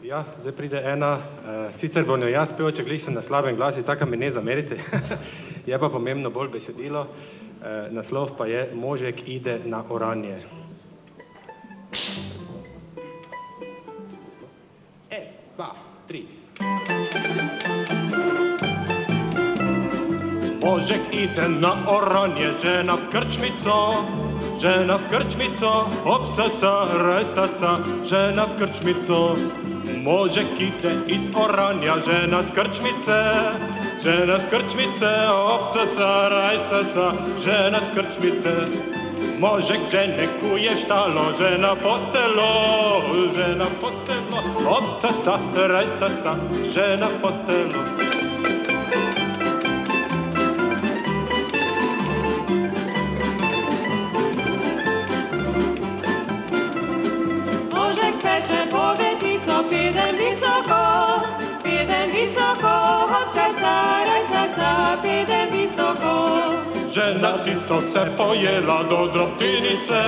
Ja, zdaj pride ena, sicer bom jo jaz pel, če glih sem na slabem glasi, taka mi ne zamerite, je pa pomembno bolj besedilo, naslov pa je Možek ide na oranje. Dva, tri. Možek ide na oranje, žena v krčmico, opsasa, rajsasa, žena v krčmico. Možek ide iz oranja, žena z krčmice, opsasa, rajsasa, žena z krčmice. Možek žene kuje štalo, žena postelo, opsasa, rajsasa, žena postelo. Pidem visoko, opsasa, rajsasa, pidem visoko. Žena tisto se pojela do drobtinice,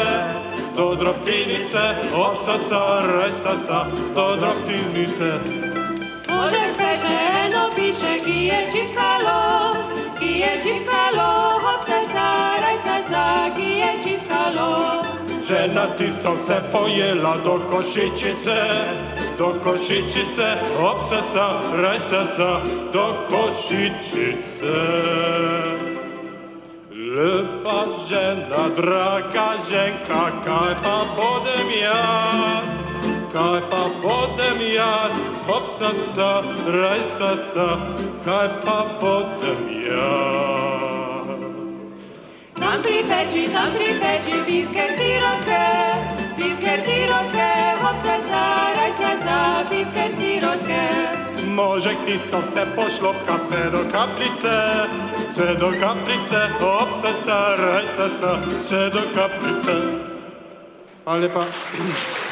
opsasa, rajsasa, do drobtinice. Možek speče, eno piše, ki je čipkalo, opsasa, rajsasa, ki je čipkalo. Žena tisto se pojela do košičice, opsasa, rajsasa, do košičice. Lepa žena, draga ženka, kaj pa bodem jaz, opsasa, rajsasa, kaj pa bodem jaz. Tam pri peči, pisker sirotke, opsasa, rajsasa, pisker sirotke. Možek tisto vse pošlopka, vse do kaplice, opsasa, rajsasa, vse do kaplice. Hvala lepa.